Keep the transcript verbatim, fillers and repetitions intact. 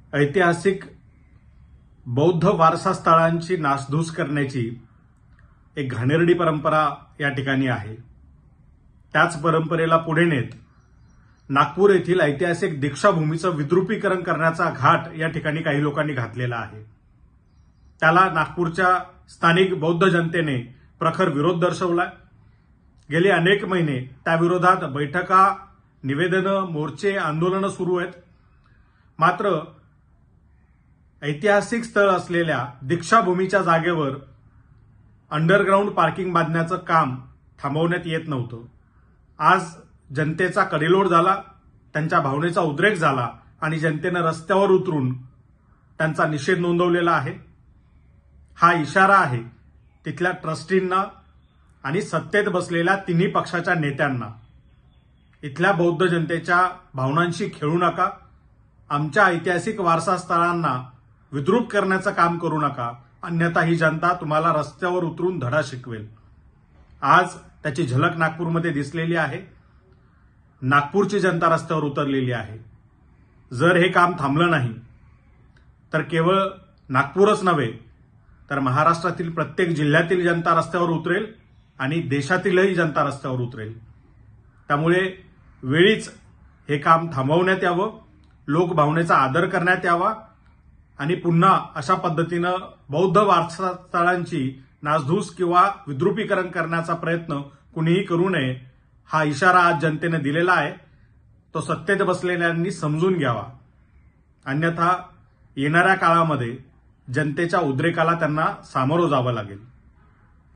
ऐतिहासिक बौद्ध वारसा स्थळांची नासधूस करण्याची एक घाणेरडी परंपरा या ठिकाणी आहे। त्याच परंपरेला पुढे नेत नागपूर येथील ऐतिहासिक दीक्षाभूमीचं विद्रुपीकरण करण्याचा घाट या ठिकाणी काही लोकांनी घातलेला आहे। त्याला नागपूरच्या स्थानिक बौद्ध जनतेने प्रखर विरोध दर्शवलाय। गेले अनेक महिने त्याविरोधात बैठका, निवेदनं, मोर्चे, आंदोलनं सुरू आहेत। मात्र ऐतिहासिक स्थळ असलेल्या दीक्षाभूमीच्या जागेवर अंडरग्राऊंड पार्किंग बांधण्याचं काम थांबवण्यात येत नव्हतं। आज जनतेचा कडेलोट झाला, त्यांच्या भावनेचा उद्रेक झाला आणि जनतेनं रस्त्यावर उतरून त्यांचा निषेध नोंदवलेला आहे। हा इशारा आहे तिथल्या ट्रस्टींना आणि सत्तेत बसलेल्या तिन्ही पक्षाच्या नेत्यांना। इथल्या बौद्ध जनतेच्या भावनांशी खेळू नका, आमच्या ऐतिहासिक वारसा स्थळांना विद्रूप करण्याचं काम करू नका, अन्यथा ही जनता तुम्हाला रस्त्यावर उतरून धडा शिकवेल। आज त्याची झलक नागपूरमध्ये दिसलेली आहे। नागपूरची जनता रस्त्यावर उतरलेली आहे। जर हे काम थांबलं नाही तर केवळ नागपूरच नव्हे तर महाराष्ट्रातील प्रत्येक जिल्ह्यातील जनता रस्त्यावर उतरेल आणि देशातीलही जनता रस्त्यावर उतरेल। त्यामुळे वेळीच हे काम थांबवण्यात यावं, लोकभावनेचा आदर करण्यात यावा आणि पुन्हा अशा पद्धतीनं बौद्ध वारसा स्थळांची नासधूस किंवा विद्रुपीकरण करण्याचा प्रयत्न कुणीही करू नये, हा इशारा आज जनतेने दिलेला आहे। तो सत्तेत बसलेल्यांनी समजून घ्यावा, अन्यथा येणाऱ्या काळामध्ये जनतेच्या उद्रेकाला त्यांना सामोरं जावं लागेल।